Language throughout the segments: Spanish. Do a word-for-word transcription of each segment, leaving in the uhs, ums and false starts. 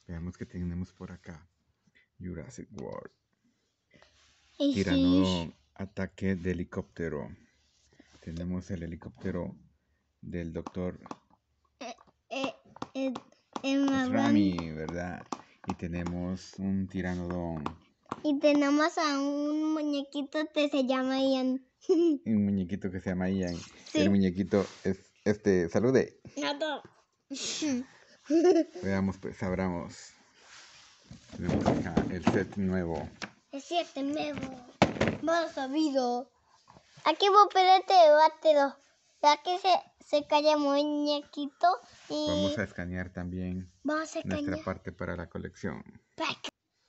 Veamos qué tenemos por acá. Jurassic World. Y Tiranodon, sí. ataque de helicóptero. Tenemos el helicóptero del doctor Eh, eh, eh, Emma Rami, ¿verdad? Y tenemos un tiranodon. Y tenemos a un muñequito que se llama Ian. Un muñequito que se llama Ian. Sí. El muñequito es este. Salude. No. Veamos, pues, abramos. Tenemos acá el set nuevo. Es cierto, nuevo. Más sabido. Aquí voy a poner este bátero. Aquí se, se cae el muñequito y Vamos a escanear también vamos a nuestra escanear. parte para la colección. Pack.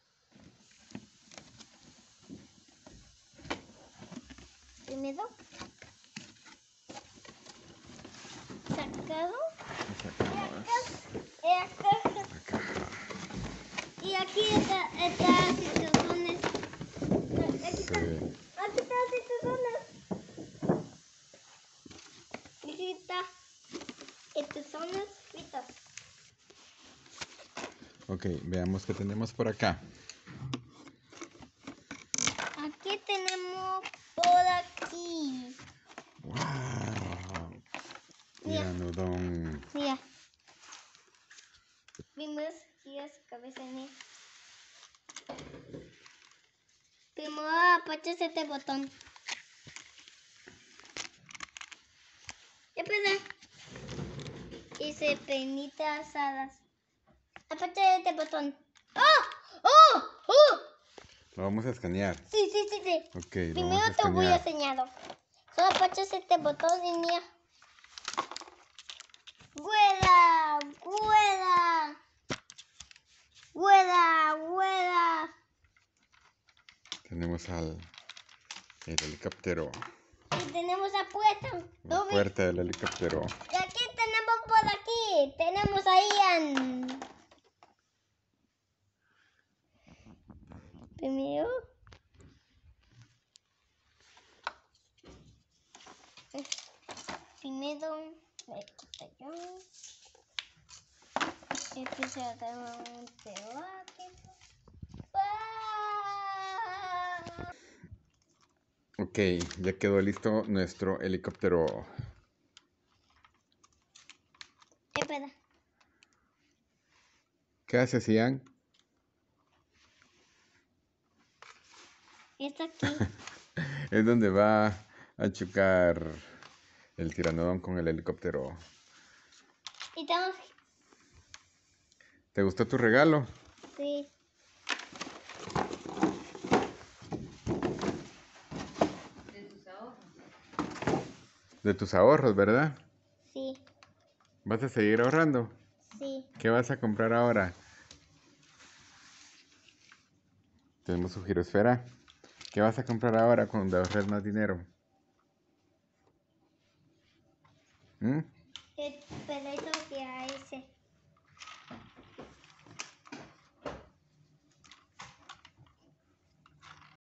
Primero. Sacado. Sacamos Y acá. la caja. Y aquí está, está situaciones. Aquí está. Sí. Aquí está situaciones. Y aquí está. Estas son las fritas. Ok, veamos qué tenemos por acá. Aquí tenemos por aquí. ¡Wow! Mira. Tiranodon. Mira. Vimos gira su cabeza en él. Primero apachas este botón. Espera. Y se penita asadas. Apacha este botón. ¡Oh! ¡Oh! ¡Oh! Lo vamos a escanear. Sí, sí, sí, sí. Ok, lo Primero vamos a te voy a escanear. enseñar. Solo apachas este botón y mira. ¡Vuela! ¡Vuela! ¡Vuela! ¡Vuela! Tenemos al el helicóptero. Y tenemos la puerta. La ¿Lo ves? puerta del helicóptero. Y aquí tenemos por aquí. Tenemos a Ian. Primero. Primero. Me quita yo. Este se va a dar un debate. ¡Ah! Ok, ya quedó listo nuestro helicóptero. Espera. ¿Qué haces, Ian? Está aquí. Es donde va a chocar el tiranodon con el helicóptero. Y estamos. ¿Te gustó tu regalo? Sí. De tus ahorros, ¿verdad? Sí. ¿Vas a seguir ahorrando? Sí. ¿Qué vas a comprar ahora? Tenemos su girosfera. ¿Qué vas a comprar ahora cuando ahorres más dinero? ¿Mm? Espera, eso.